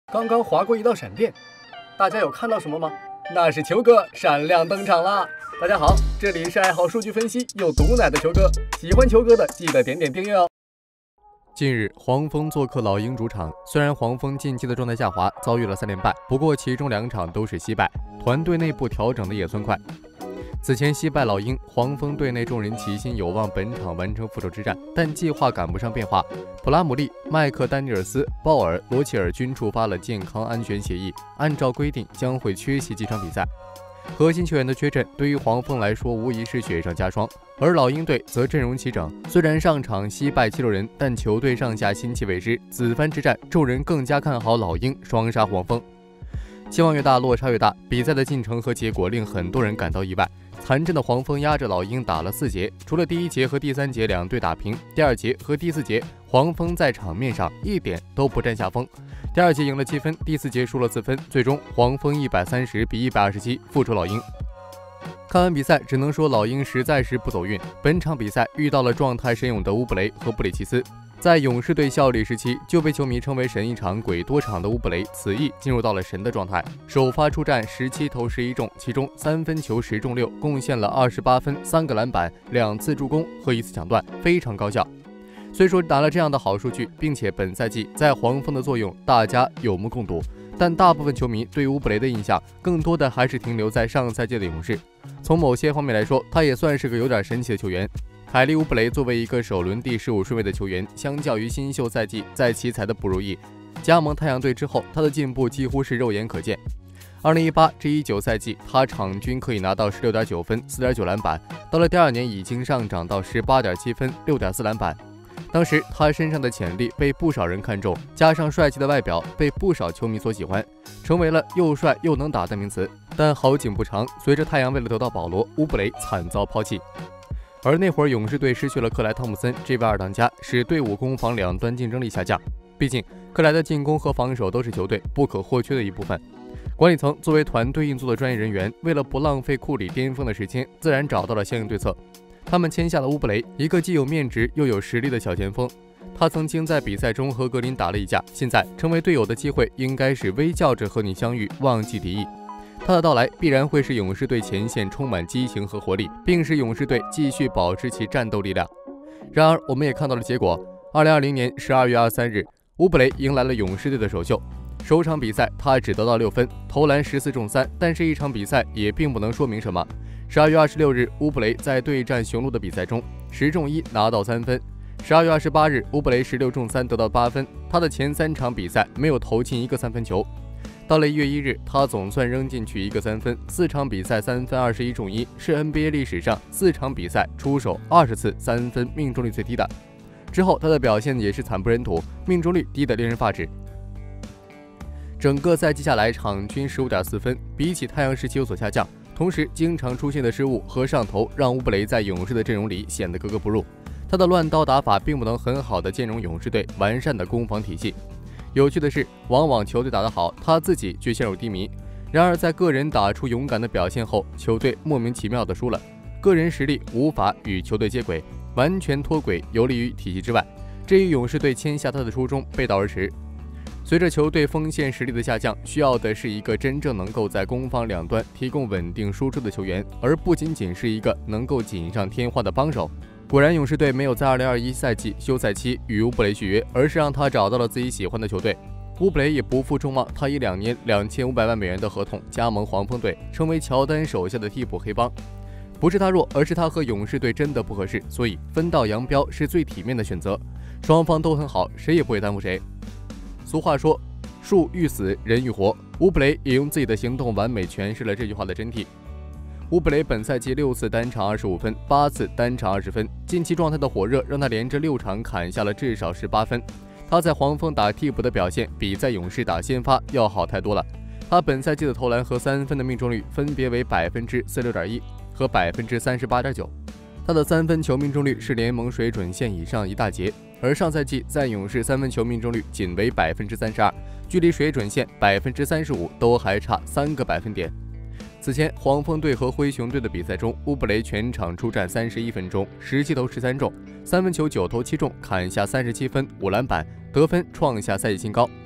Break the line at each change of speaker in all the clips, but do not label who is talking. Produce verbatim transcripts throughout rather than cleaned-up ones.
刚刚划过一道闪电，大家有看到什么吗？那是球哥闪亮登场啦！大家好，这里是爱好数据分析又毒奶的球哥，喜欢球哥的记得点点订阅哦。
近日，黄蜂做客老鹰主场，虽然黄蜂近期的状态下滑，遭遇了三连败，不过其中两场都是惜败，团队内部调整的也算快。此前惜败老鹰，黄蜂队内众人齐心有望本场完成复仇之战，但计划赶不上变化。普拉姆利、麦克丹尼尔斯、鲍尔、罗齐尔均触发了健康安全协议，按照规定将会缺席几场比赛。核心球员的缺阵对于黄蜂来说无疑是雪上加霜，而老鹰队则阵容齐整。虽然上场惜败七六人，但球队上下心气未失，子番之战众人更加看好老鹰双杀黄蜂。期望越大，落差越大，比赛的进程和结果令很多人感到意外。残阵的黄蜂压着老鹰打了四节，除了第一节和第三节两队打平，第二节和第四节黄蜂在场面上一点都不占下风。第二节赢了七分，第四节输了四分，最终黄蜂一百三十比一百二十七负出老鹰。看完比赛，只能说老鹰实在是不走运。本场比赛遇到了状态神勇的乌布雷和布里奇斯。在勇士队效力时期就被球迷称为神一场鬼多场的乌布雷，此役进入到了神的状态。首发出战十七投十一中，其中三分球十中六，贡献了二十八分、三个篮板、两次助攻和一次抢断，非常高效。虽说打了这样的好数据，并且本赛季在黄蜂的作用大家有目共睹，但大部分球迷对乌布雷的印象更多的还是停留在上赛季的勇士。从某些方面来说，他也算是个有点神奇的球员。凯利·乌布雷作为一个首轮第十五顺位的球员，相较于新秀赛季在奇才的不如意，加盟太阳队之后，他的进步几乎是肉眼可见。二零一八至一九赛季，他场均可以拿到 十六点九分、四点九篮板，到了第二年已经上涨到 十八点七分、六点四篮板。当时他身上的潜力被不少人看中，加上帅气的外表被不少球迷所喜欢，成为了又帅又能打的名词。但好景不长，随着太阳为了得到保罗，乌布雷惨遭抛弃。而那会儿勇士队失去了克莱·汤姆森这位二当家，使队伍攻防两端竞争力下降。毕竟克莱的进攻和防守都是球队不可或缺的一部分。管理层作为团队运作的专业人员，为了不浪费库里巅峰的时间，自然找到了相应对策。他们签下了乌布雷，一个既有面值又有实力的小前锋。他曾经在比赛中和格林打了一架，现在成为队友的机会应该是微笑着和你相遇，忘记敌意。他的到来必然会使勇士队前线充满激情和活力，并使勇士队继续保持其战斗力量。然而，我们也看到了结果。二零二零年十二月二十三日，乌布雷迎来了勇士队的首秀。首场比赛他只得到六分，投篮十四中三，但是一场比赛也并不能说明什么。十二月二十六日，乌布雷在对战雄鹿的比赛中十中一拿到三分。十二月二十八日，乌布雷十六中三得到八分，他的前三场比赛没有投进一个三分球。到了一月一日，他总算扔进去一个三分，四场比赛三分二十一中一，是 N B A 历史上四场比赛出手二十次三分命中率最低的。之后他的表现也是惨不忍睹，命中率低得令人发指。整个赛季下来，场均 十五点四分，比起太阳时期有所下降。同时，经常出现的失误和上头让乌布雷在勇士的阵容里显得格格不入。他的乱刀打法并不能很好的兼容勇士队完善的攻防体系。有趣的是，往往球队打得好，他自己却陷入低迷。然而，在个人打出勇敢的表现后，球队莫名其妙的输了，个人实力无法与球队接轨，完全脱轨，游离于体系之外。这与勇士队签下他的初衷背道而驰。随着球队锋线实力的下降，需要的是一个真正能够在攻防两端提供稳定输出的球员，而不仅仅是一个能够锦上添花的帮手。果然，勇士队没有在二零二一赛季休赛期与乌布雷续约，而是让他找到了自己喜欢的球队。乌布雷也不负众望，他以两年两千五百万美元的合同加盟黄蜂队，成为乔丹手下的替补黑帮。不是他弱，而是他和勇士队真的不合适，所以分道扬镳是最体面的选择。双方都很好，谁也不会耽误谁。俗话说，树欲死，人欲活。乌布雷也用自己的行动完美诠释了这句话的真谛。乌布雷本赛季六次单场二十五分，八次单场二十分，近期状态的火热让他连着六场砍下了至少十八分。他在黄蜂打替补的表现比在勇士打先发要好太多了。他本赛季的投篮和三分的命中率分别为百分之四十六点一和百分之三十八点九。他的三分球命中率是联盟水准线以上一大截，而上赛季在勇士三分球命中率仅为百分之三十二，距离水准线百分之三十五都还差三个百分点。此前黄蜂队和灰熊队的比赛中，乌布雷全场出战三十一分钟，十七投十三中，三分球九投七中，砍下三十七分，五篮板，得分创下赛季新高。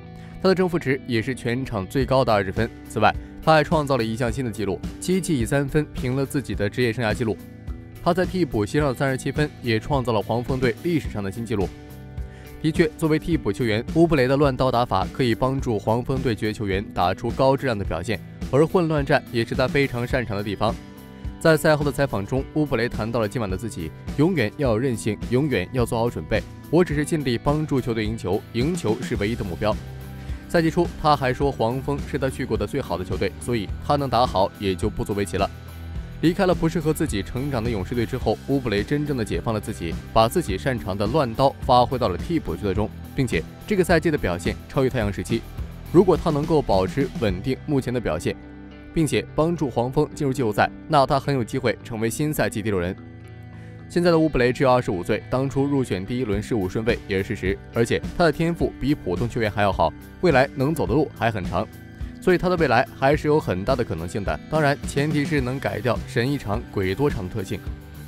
他的正负值也是全场最高的二十分。此外，他还创造了一项新的纪录，七记以三分平了自己的职业生涯纪录。他在替补席上的三十七分也创造了黄蜂队历史上的新纪录。的确，作为替补球员，乌布雷的乱刀打法可以帮助黄蜂队绝球员打出高质量的表现，而混乱战也是他非常擅长的地方。在赛后的采访中，乌布雷谈到了今晚的自己，永远要有韧性，永远要做好准备。我只是尽力帮助球队赢球，赢球是唯一的目标。赛季初，他还说黄蜂是他去过的最好的球队，所以他能打好也就不足为奇了。离开了不适合自己成长的勇士队之后，乌布雷真正的解放了自己，把自己擅长的乱刀发挥到了替补球队中，并且这个赛季的表现超越太阳时期。如果他能够保持稳定目前的表现，并且帮助黄蜂进入季后赛，那他很有机会成为新赛季第六人。现在的乌布雷只有二十五岁，当初入选第一轮十五顺位也是事实，而且他的天赋比普通球员还要好，未来能走的路还很长，所以他的未来还是有很大的可能性的。当然，前提是能改掉神一场鬼多场的特性。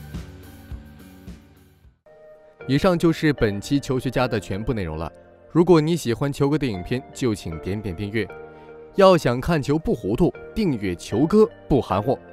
以上就是本期球学家的全部内容了。如果你喜欢球哥的影片，就请点点订阅。要想看球不糊涂，订阅球哥不含糊。